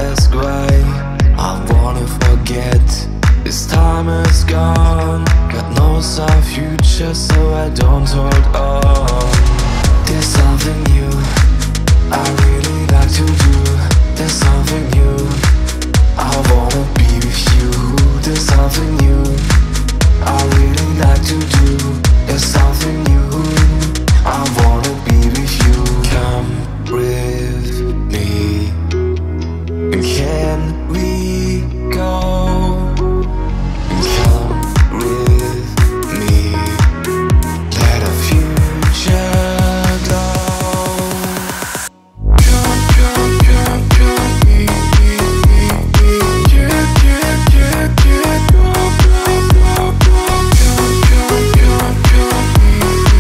ask why. I wanna forget. This time is gone. God knows our future, so I don't hold on. There's something new I really like to do. There's something new I wanna be with you. There's something new I really like to do. There's something new I wanna be with you. Come with me. Can we go? Come with me. Let our future glow. Come, come, come, come, me, yeah, yeah, yeah, yeah, go, go, go, go. Come, come, come, come, me,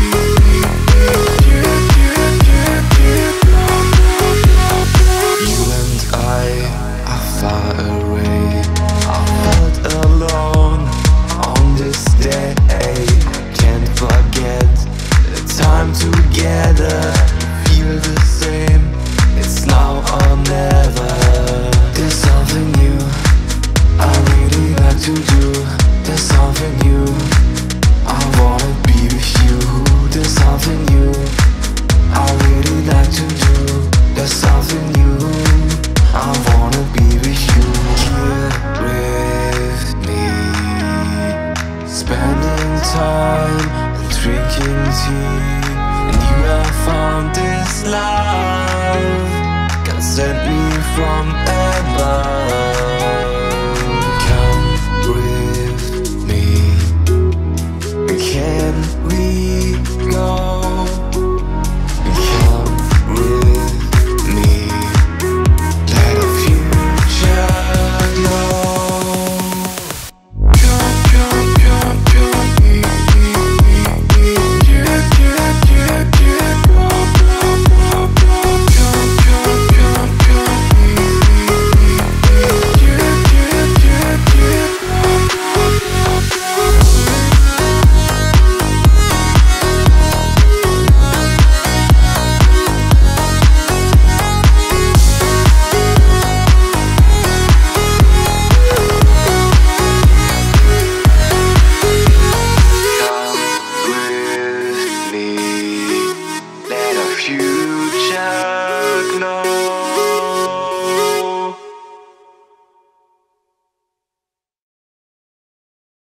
yeah, yeah, yeah, yeah, go, go, go, go. You and I are far away. I felt alone on this day. Can't forget the time together. Feel the same. It's now or never. There's something new I really like to do. There's something new I wanna be with you. There's something new I really like to do. There's something new I wanna be with you. Here with me, spending time and drinking tea. And you have found this love. God sent me from